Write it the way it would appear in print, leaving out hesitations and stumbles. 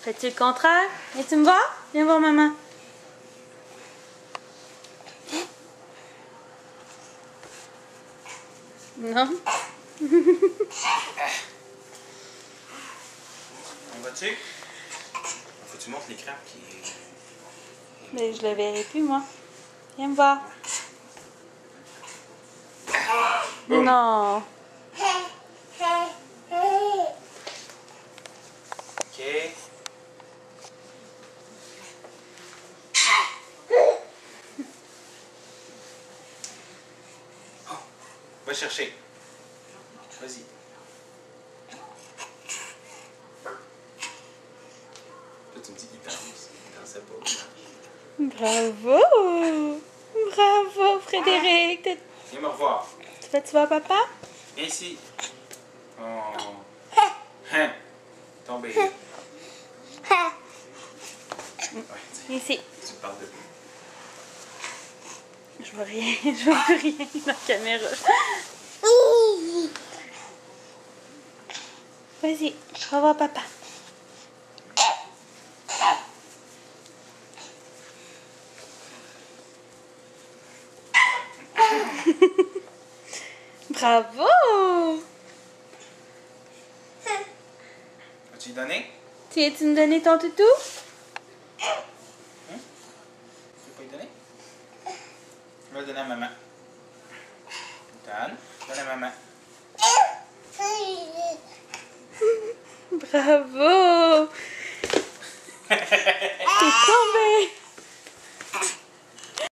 Fais-tu le contraire? Et tu me vois? Viens voir maman. Non? On va-tu? Faut que tu montres l'écran qui est... Mais je le verrai plus, moi. Viens me voir. Boum. Non. OK. Oh, va chercher. Vas-y. Là, tu me dis qu'il danse. Il dansait pas. Bravo! Bravo, Frédéric! Viens me revoir. Tu fais-tu voir papa? Viens ici. Oh. Hein. Tombé. Ouais, Ici. tu parles de... Je vois rien, je vois plus rien dans la caméra. Vas-y, va voir papa. Bravo! As-tu lui donné? Tu viens-tu me donner ton toutou? Hein? Tu veux pas lui donner? Je vais le donner à maman. Dan, donne à maman. Bravo! T'es tombé!